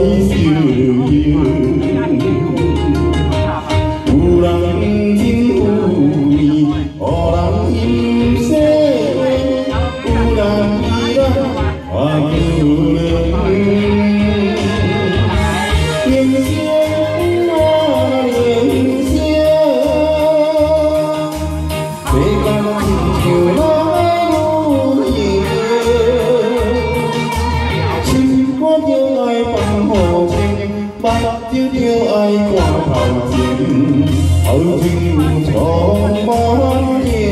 笑容。有人真有味，予人欣赏；有人依然话叫人。人生啊人生，世间亲像来如影，心肝着爱放好情，目睭着爱看头前，后情有错无。